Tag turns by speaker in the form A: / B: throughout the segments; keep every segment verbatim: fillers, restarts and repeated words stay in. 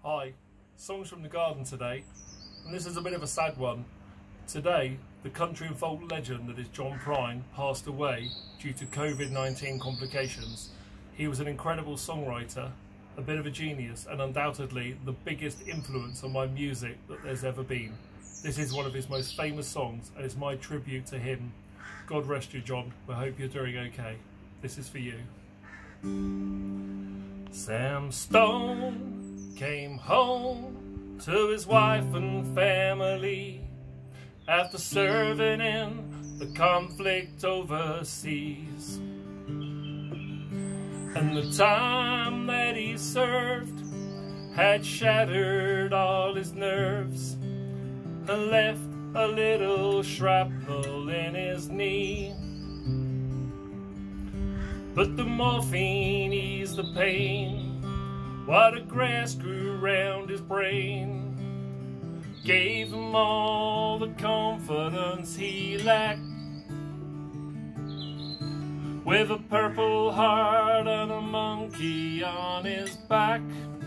A: Hi, songs from the garden today, and this is a bit of a sad one. Today, the country and folk legend that is John Prine passed away due to COVID nineteen complications. He was an incredible songwriter, a bit of a genius, and undoubtedly the biggest influence on my music that there's ever been. This is one of his most famous songs, and it's my tribute to him. God rest you, John. I hope you're doing okay. This is for you. Sam Stone came home to his wife and family after serving in the conflict overseas. And the time that he served had shattered all his nerves and left a little shrapnel in his knee. But the morphine eased the pain while the grass grew round his brain, gave him all the confidence he lacked. With a purple heart and a monkey on his back,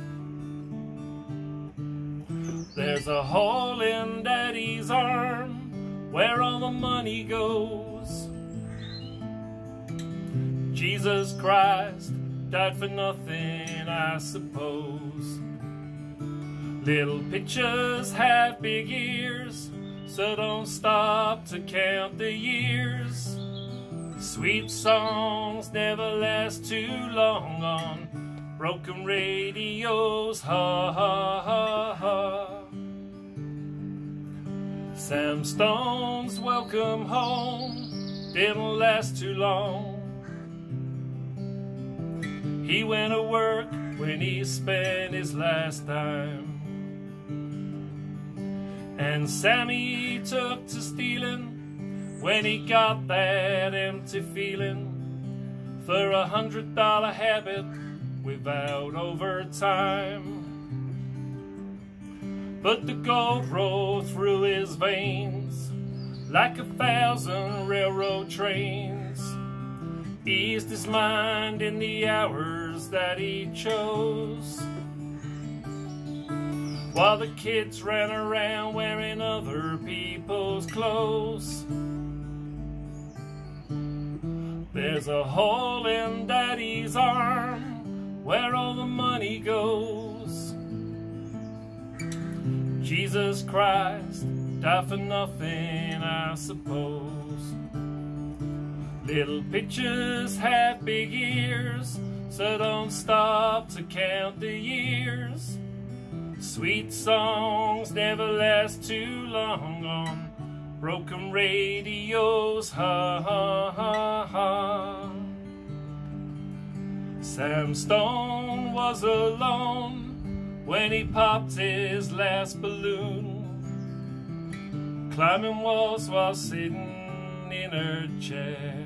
A: there's a hole in Daddy's arm where all the money goes. Jesus Christ died for nothing, I suppose. Little pictures have big ears, so don't stop to count the years. Sweet songs never last too long on broken radios, ha ha ha ha. Sam Stone's welcome home didn't last too long. He went to work when he spent his last dime, and Sammy took to stealing when he got that empty feeling for a hundred dollar habit without overtime. But the gold rolled through his veins like a thousand railroad trains, eased his mind in the hours that he chose, while the kids ran around wearing other people's clothes. There's a hole in Daddy's arm where all the money goes. Jesus Christ died for nothing, I suppose. Little pictures have big ears, so don't stop to count the years. Sweet songs never last too long on broken radios, ha ha ha ha. Sam Stone was alone when he popped his last balloon, climbing walls while sitting in her chair.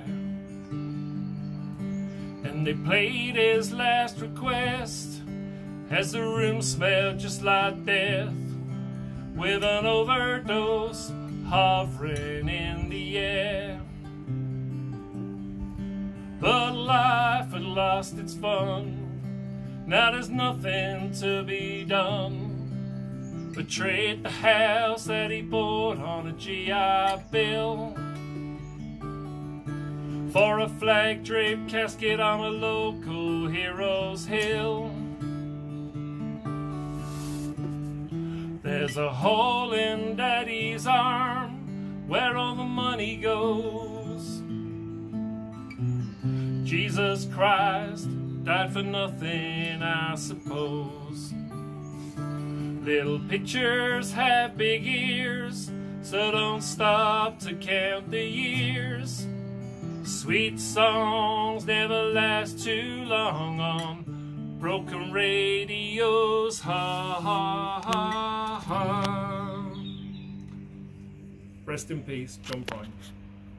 A: And they played his last request as the room smelled just like death, with an overdose hovering in the air. But life had lost its fun, now there's nothing to be done but trade the house that he bought on a G I Bill for a flag-draped casket on a local hero's hill. There's a hole in Daddy's arm where all the money goes. Jesus Christ died for nothing, I suppose. Little pictures have big ears, so don't stop to count the years. Sweet songs never last too long on broken radios, ha ha ha ha. Rest in peace, John Prine.